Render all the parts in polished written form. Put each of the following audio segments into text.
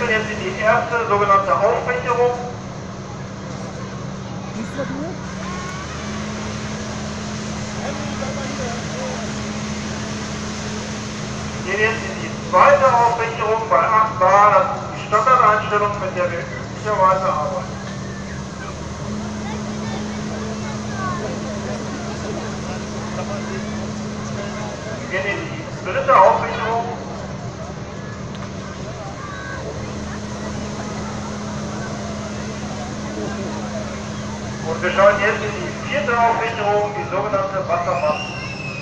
wechseln jetzt in die erste sogenannte Aufsicherung. Wir gehen jetzt in die zweite Aufsicherung bei 8 Bar. Das ist die Standardeinstellung, mit der wir üblicherweise arbeiten. Wir gehen in die dritte Aufsicherung. Und wir schauen jetzt in die vierte Aufsicherung, die sogenannte Wassermasse.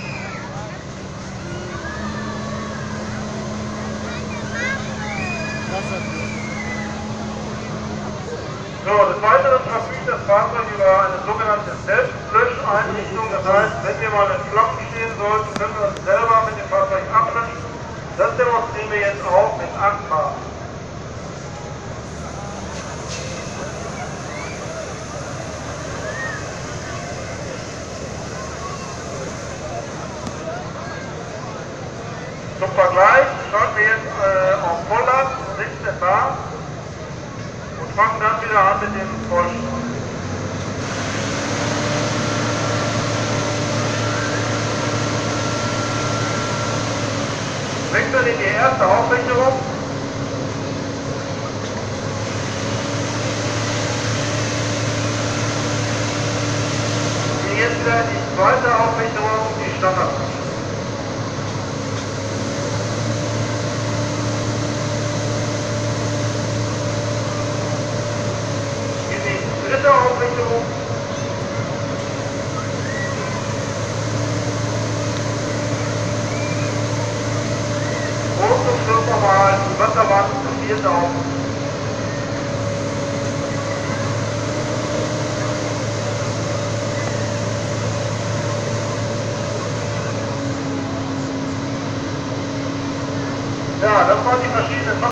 So, des Weiteren verfügt das Fahrzeug über eine sogenannte Selbstlöscheinrichtung. Das heißt, wenn wir mal in Flammen stehen sollten, können wir uns selber mit dem Fahrzeug ablöschen. Das demonstrieren wir jetzt auch mit 8 Bar. Zum Vergleich schauen wir jetzt auf Volllast 16 Bar und fangen dann wieder an mit dem Vollstart. Wechseln in die erste Aufsicherung. Gehen jetzt wieder in die zweite Aufsicherung, die Standard. Dritte Aufsicherung. Und zum Schluss nochmal die Wasserwand, die vierte Aufsicherung. Ja, das waren die verschiedenen